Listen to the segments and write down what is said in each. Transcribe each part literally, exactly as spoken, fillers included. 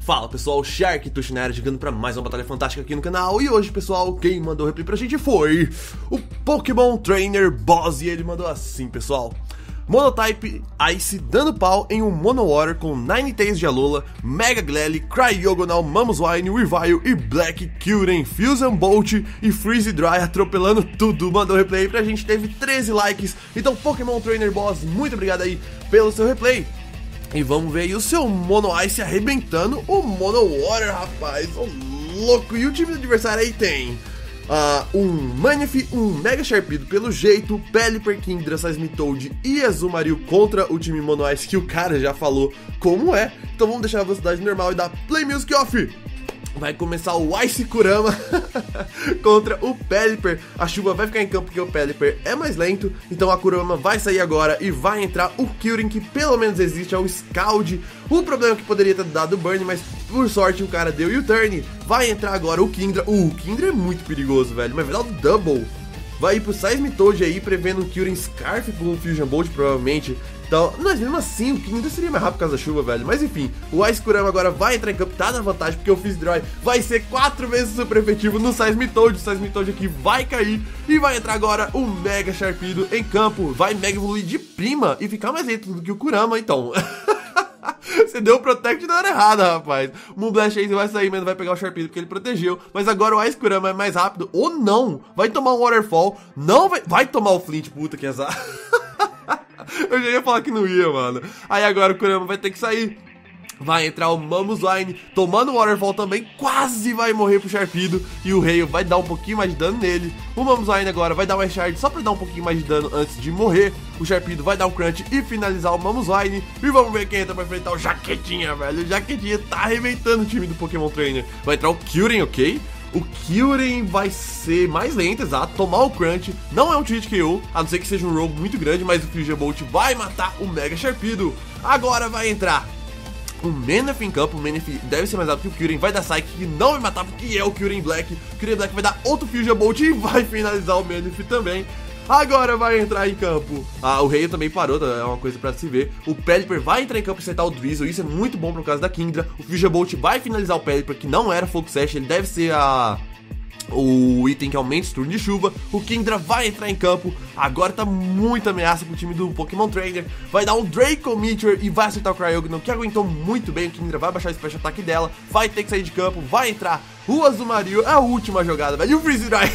Fala pessoal, Shark Tushinera chegando pra mais uma batalha fantástica aqui no canal. E hoje pessoal, quem mandou o replay pra gente foi o Pokémon Trainer Boss. E ele mandou assim pessoal: Monotype Ice dando pau em um Mono Water com Ninetales de Alola, Mega Glalie, Cryogonal, Mamoswine, Weavile e Black Kyurem, Fusion Bolt e Freeze Dry atropelando tudo. Mandou o replay aí pra gente, teve treze likes. Então Pokémon Trainer Boss, muito obrigado aí pelo seu replay. E vamos ver aí o seu Mono Ice arrebentando o Mono Water, rapaz. Ô louco. E o time do adversário aí tem uh, um Manaphy, um Mega Sharpedo pelo jeito, Pelipper, Kingdra, Seismitoad e Azumarill contra o time Mono Ice, que o cara já falou como é. Então vamos deixar a velocidade normal e dar Play Music Off. Vai começar o Ice Kurama contra o Pelipper. A chuva vai ficar em campo porque o Pelipper é mais lento. Então a Kurama vai sair agora e vai entrar o Kyurem, que pelo menos existe, é o Scald. O problema é que poderia ter dado Burn, mas por sorte o cara deu U-Turn. Vai entrar agora o Kingdra. Uh, o Kingdra é muito perigoso, velho, mas vai dar o Double. Vai ir pro Seismitoad aí, prevendo o Kyurem Scarf com o Fusion Bolt, provavelmente. Então, mas mesmo assim, o Kingdra seria mais rápido por causa da chuva, velho. Mas enfim, o Ice Kurama agora vai entrar em campo, tá na vantagem, porque o Freeze Dry vai ser quatro vezes super efetivo no Seismitoad. O Seismitoad aqui vai cair e vai entrar agora o Mega Sharpedo em campo. Vai Mega evoluir de prima e ficar mais lento do que o Kurama, então. Você deu o Protect na hora errada, rapaz. O Moonblast aí vai sair, mas não vai pegar o Sharpedo porque ele protegeu. Mas agora o Ice Kurama é mais rápido, ou não. Vai tomar um Waterfall, não vai... Vai tomar o Flint, puta que azar. Eu já ia falar que não ia, mano. Aí agora o Kurama vai ter que sair. Vai entrar o Mamoswine, tomando o Waterfall também, quase vai morrer pro Sharpedo. E o Rayo vai dar um pouquinho mais de dano nele. O Mamoswine agora vai dar um Shard só pra dar um pouquinho mais de dano antes de morrer. O Sharpedo vai dar um Crunch e finalizar o Mamoswine. E vamos ver quem entra pra enfrentar o Jaquetinha, velho. O Jaquetinha tá arrebentando o time do Pokémon Trainer. Vai entrar o Kyurem, ok? O Kyurem vai ser mais lento, exato, tomar o Crunch, não é um Treat K O, a não ser que seja um rogue muito grande, mas o Fusion Bolt vai matar o Mega Sharpedo. Agora vai entrar o Manaphy em campo. O Manaphy deve ser mais rápido que o Kyurem, vai dar Psychic, que não vai matar porque é o Kyurem Black. O Kyurem Black vai dar outro Fusion Bolt e vai finalizar o Manaphy também. Agora vai entrar em campo. Ah, o Rayo também parou, é uma coisa pra se ver. O Pelipper vai entrar em campo e acertar o Drizzle. Isso é muito bom por causa da Kingdra. O Fusion Bolt vai finalizar o Pelipper, que não era Fogo Sash. Ele deve ser a... o item que aumenta o turno de chuva. O Kingdra vai entrar em campo. Agora tá muita ameaça pro time do Pokémon Trainer. Vai dar um Draco Meteor e vai acertar o Cryogonal, que aguentou muito bem. O Kingdra vai baixar o Special Attack dela. Vai ter que sair de campo. Vai entrar o Azumarill. É a última jogada, velho. E o Freeze Dry.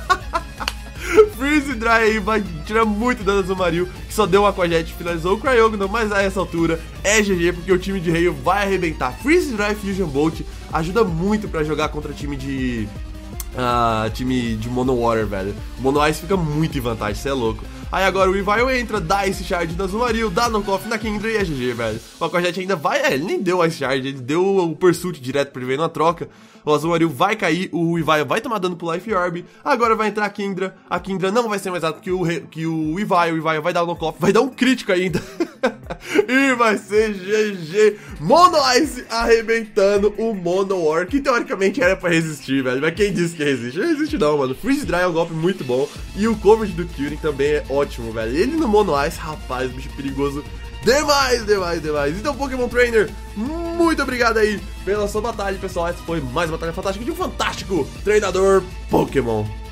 Freeze Dry aí vai tirar muito dano do Azumarill, que só deu um Aquajet, finalizou o Cryogonal, mas a essa altura é G G, porque o time de Rayo vai arrebentar. Freeze Dry Fusion Bolt ajuda muito pra jogar contra time de... Uh, time de Mono Water, velho. O Mono Ice fica muito em vantagem, cê é louco. Aí agora o Weavile entra, dá esse Shard no Azumarill, dá Knockoff na Kingdra e é G G, velho. O Aquajet ainda vai... É, ele nem deu Ice Shard, ele deu o Pursuit direto pra ele ver na troca. O Azumarill vai cair, o Weavile vai tomar dano pro Life Orb. Agora vai entrar a Kingdra. A Kingdra não vai ser mais rápido que o, que o Weavile. O Weavile vai dar o Knockoff, vai dar um crítico ainda. E vai ser G G. Mono Ice arrebentando o Mono War, que teoricamente era pra resistir, velho. Mas quem disse que resiste? Não resiste não, mano. Freeze Dry é um golpe muito bom. E o coverage do Kyurem também é ótimo, velho. Ele no Mono Ice, rapaz, bicho perigoso demais, demais, demais. Então, Pokémon Trainer, muito obrigado aí pela sua batalha, pessoal. Essa foi mais uma batalha fantástica de um fantástico treinador Pokémon.